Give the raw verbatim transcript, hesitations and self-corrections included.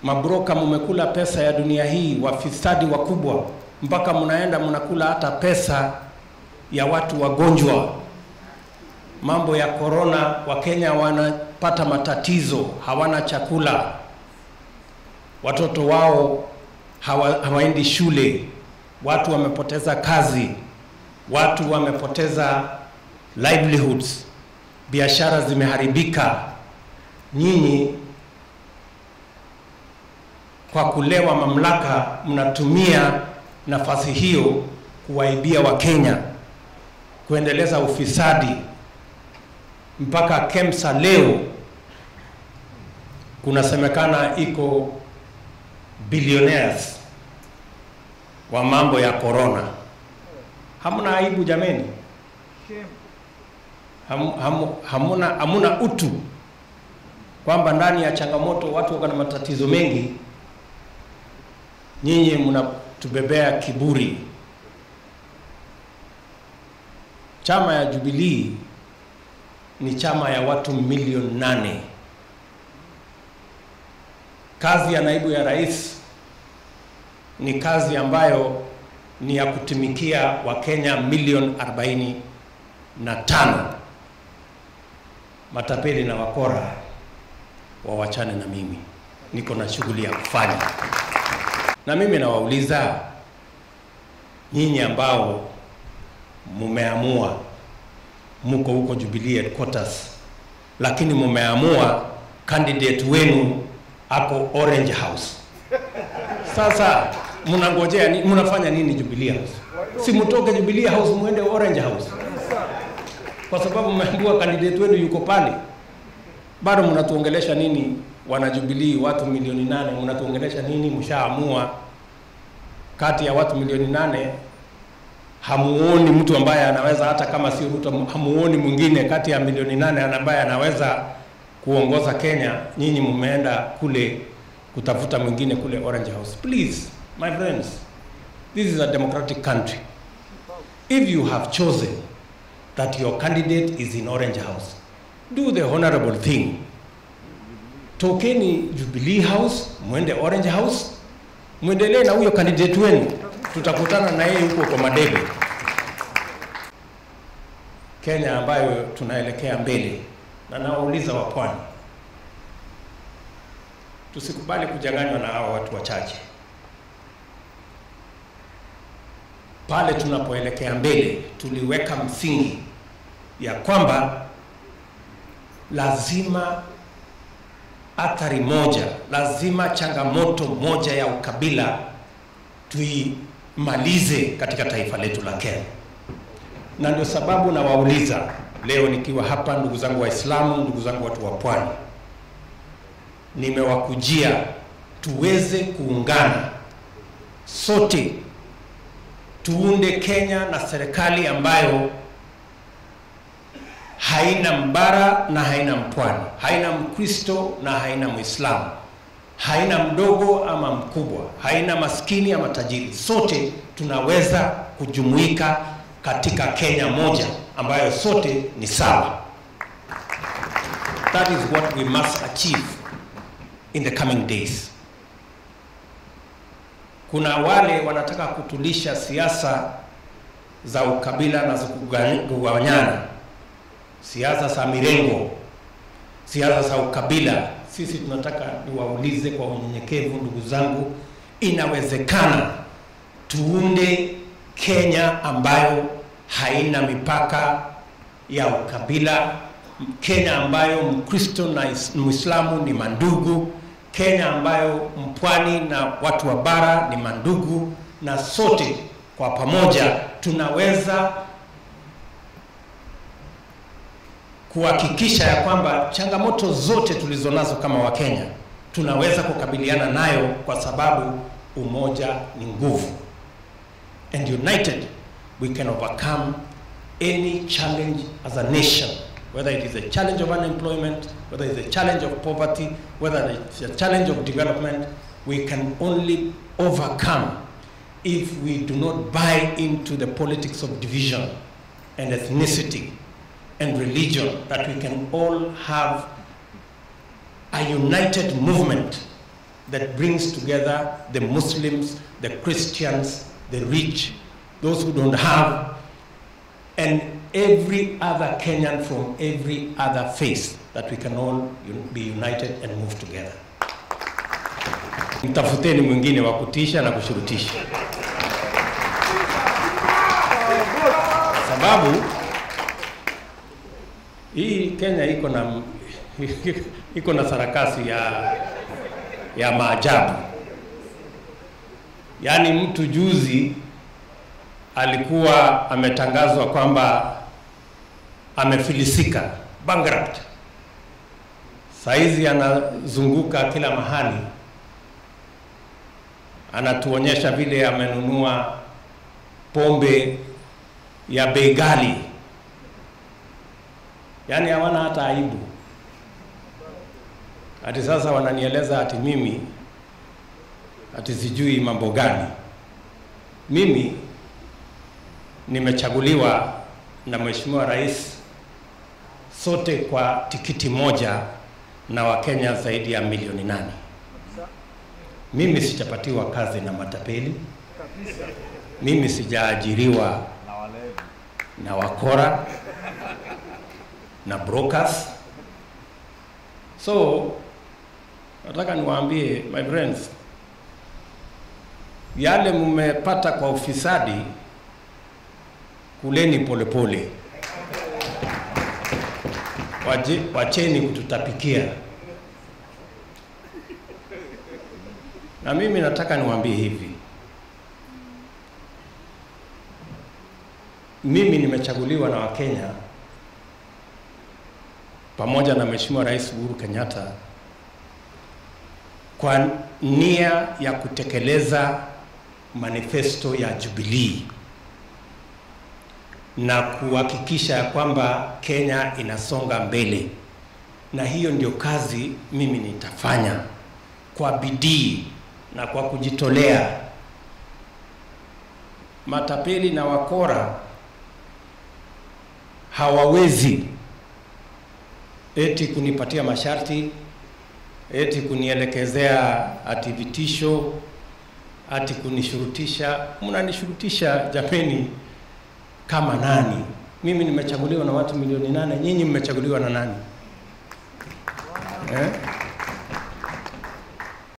Mabroka mumekula pesa ya dunia hii, wafisadi wakubwa, mpaka mnaenda mnakula hata pesa ya watu wagonjwa. Mambo ya corona, Wakenya wanapata matatizo, hawana chakula. Watoto wao hawa, hawaendi shule. Watu wamepoteza kazi. Watu wamepoteza livelihoods. Biashara zimeharibika. Nyinyi kwa kulewa mamlaka mnatumia nafasi hiyo kuwaibia Wakenya, kuendeleza ufisadi. Mpaka KEMSA leo kunasemekana iko billionaires wa mambo ya corona. Hamuna aibu jameni? Ham, ham, hamuna, hamuna utu kwamba ndani ya changamoto watu wako na matatizo mengi, nyinyi mnatubebea kiburi. Chama ya Jubilee ni chama ya watu milioni nane. Kazi ya naibu ya rais ni kazi ambayo ni ya kutumikia Wakenya milioni arobaini na tano. Matapeli na wakora wawachane na mimi, niko na shughuli ya kufanya. Na mimi nawauliza nyinyi ambao mumeamua muko huko Jubilee headquarters, lakini mumeamua candidate wenu ako Orange House. Sasa mnangojea ni, mnafanya nini Jubilee House? Si mtoke Jubilee House muende Orange House, kwa sababu mmeambiwa candidate wenu yuko pale. Bado mnatuongelesha nini wana Jubilee, watu milioni nane? Mnatuongelesha nini? Mshaamua. Kati ya watu milioni nane hamuoni mtu ambaye anaweza, hata kama si Ruto, hamuoni mwingine kati ya milioni nane ambaye anaweza kuongoza Kenya. Nyinyi mmeenda kule kutafuta mwingine kule Orange House. Please my friends, this is a democratic country. If you have chosen that your candidate is in Orange House, do the honorable thing. Tokeni Jubilee House, mwende Orange House, muendelee na huyo candidate wenu. Tutakutana na yeye huko kwa madebe. Kenya ambayo tunaelekea mbele, na nawauliza wa Pwani, tusikubali kujanganywa na hawa watu wachache. Pale tunapoelekea mbele, tuliweka msingi ya kwamba lazima athari moja, lazima changamoto moja ya ukabila tuimalize katika taifa letu la Kenya. Na ndio sababu na wauliza leo nikiwa hapa, ndugu zangu Waislamu, ndugu zangu watu wa Pwani, nimewakujia tuweze kuungana sote, tuunde Kenya na serikali ambayo haina mbara na haina mpwani, haina Mkristo na haina Muislamu, haina mdogo ama mkubwa, haina maskini ama tajiri. Sote tunaweza kujumuika katika Kenya moja ambayo sote ni sawa. That is what we must achieve in the coming days. Kuna wale wanataka kutulisha siasa za ukabila na za kugawanyana, siasa za mirengo, siasa za ukabila. Sisi tunataka niwaulize kwa unyenyekevu, ndugu zangu, inawezekana tuunde Kenya ambayo haina mipaka ya ukabila, Kenya ambayo Mkristo na Muislamu ni mandugu, Kenya ambayo mpwani na watu wa bara ni mandugu, na sote kwa pamoja tunaweza kuhakikisha ya kwamba changamoto zote tulizonazo kama Wakenya tunaweza kukabiliana nayo, kwa sababu umoja ni nguvu. And united we can overcome any challenge as a nation, whether it is a challenge of unemployment, whether it is a challenge of poverty, whether it's a challenge of development. We can only overcome if we do not buy into the politics of division and ethnicity and religion, that we can all have a united movement that brings together the Muslims, the Christians, the rich, those who don't have, and every other Kenyan from every other faith, that we can all be united and move together. Mtafuteni mwingine wa kutisha na kushurutisha. Sababu hii Kenya iko na iko na sarakasi ya ya maajabu. Yaani mtu juzi alikuwa ametangazwa kwamba amefilisika, bankrupt. Saizi anazunguka kila mahali, anatuonyesha vile amenunua pombe ya bei ghali. Yaani hawana hata aibu. Ati sasa wananieleza ati mimi ati sijui mambo gani. Mimi nimechaguliwa na Mheshimiwa Rais, sote kwa tikiti moja na Wakenya zaidi ya milioni nane. Mimi sijapatiwa kazi na matapeli. Mimi sijaajiriwa na wakora na brokers. So nataka niwaambie my friends, yale mmepata kwa ufisadi kuleni polepole. Waje wacheni kututapikia. Na mimi nataka niwaambie hivi. Mimi nimechaguliwa na Wakenya pamoja na Mheshimiwa Rais Uhuru Kenyatta kwa nia ya kutekeleza manifesto ya Jubilee na kuhakikisha kwamba Kenya inasonga mbele. Na hiyo ndio kazi mimi nitafanya kwa bidii na kwa kujitolea. Matapeli na wakora hawawezi eti kunipatia masharti, eti kunielekezea ati vitisho, ati kunishurutisha. Mnanishurutisha japeni kama nani? Mimi nimechaguliwa na watu milioni nane, nyinyi mmechaguliwa na nani? Eh?